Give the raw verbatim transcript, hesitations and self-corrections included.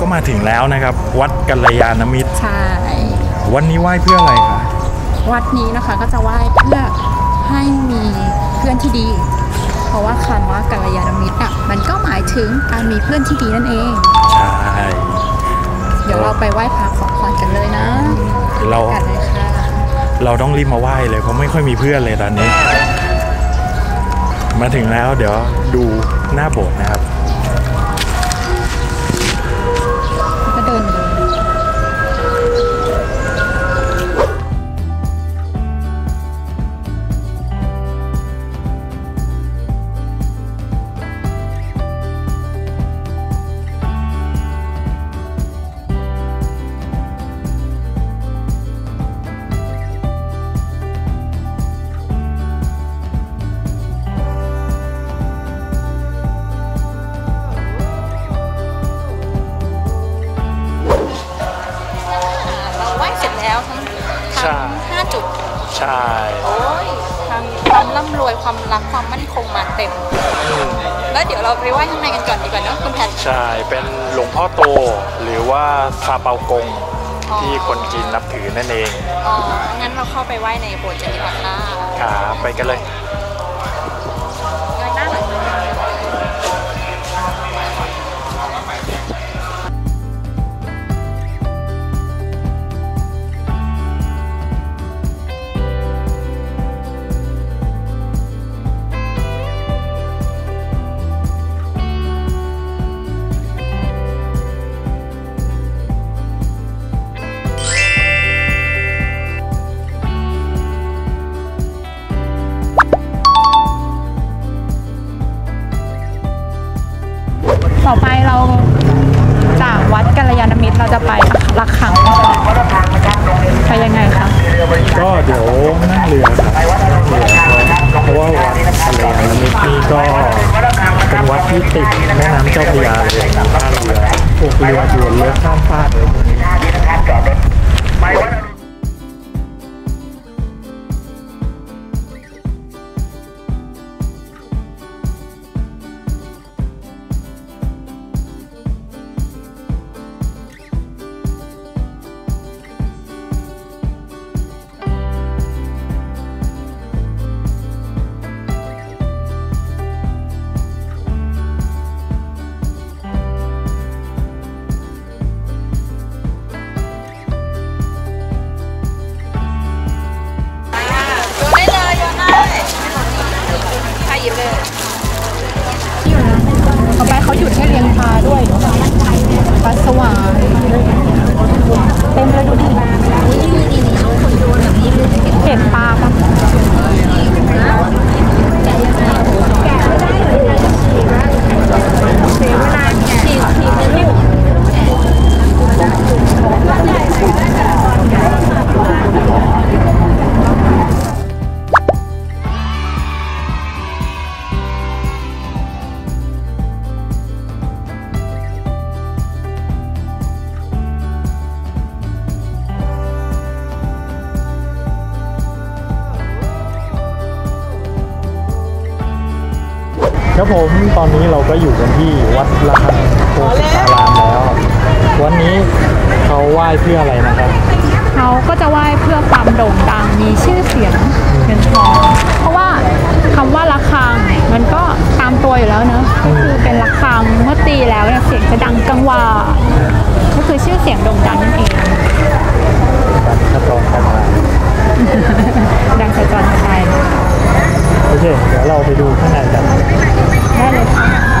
มาถึงแล้วนะครับวัดกัลยาณมิตรใช่วันนี้ไหว้เพื่ออะไรคะวัดนี้นะคะก็จะไหว้เพื่อให้มีเพื่อนที่ดีเพราะว่าคำว่ากัลยาณมิตรอ่ะมันก็หมายถึงการมีเพื่อนที่ดีนั่นเองใช่เดี๋ยวเราไปไหว้พระขอพรกันเลยนะเรากันเลยค่ะเราต้องรีบมาไหว้เลยเพราะไม่ค่อยมีเพื่อนเลยตอนนี้มาถึงแล้วเดี๋ยวดูหน้าโบสถ์นะครับก็เดินเลยห้าจุดใช่โอ้ยทางความร่ำรวยความรักความมั่นคงมาเต็มแล้วเดี๋ยวเราไปไหว้ข้างในกันก่อนดีกว่าเนอะคุณแพทใช่เป็นหลวงพ่อโตหรือว่าซาเปากงที่คนจีนนับถือนั่นเองอ๋องั้นเราเข้าไปไหว้ในโบสถ์จะดีกว่าค่ะครับไปกันเลยเงยหน้าหน่อยต่อไปเราจากวัดกัลยาณมิตรเราจะไประฆังไปยังไงคะก็เดี๋ยวนั่งเรือครับเรือเพราะว่าวัดกัลยาณมิตรนี่ก็เป็นวัดที่ติดแม่น้ำเจ้าพระยาเลยมีท่าเรือพวกเรือด่วนเรือข้ามฟากเลยต่อไปเขาหยุดให้เลี้ยงปลาด้วยปลาสวายเต็มเลยดูดิเห็นปลาปะครับผมตอนนี้เราก็อยู่กันที่วัดระฆังโคสิตารามแล้ววันนี้เขาไหว้เพื่ออะไรนะครับเขาก็จะไหว้เพื่อความโด่งดังมีชื่อเสียงเงินทองเพราะว่าคำว่าระฆังมันก็ตามตัวอยู่แล้วเนอะก็คือเป็นระฆังเมื่อตีแล้วเนี่ยเสียงจะดังกังวานก็คือชื่อเสียงโด่งดังนั่นเองดังกระจองกระจายดังกระจองกระจายโอเคเดี๋ยวเราไปดูข้างในกันได้เลยค่ะ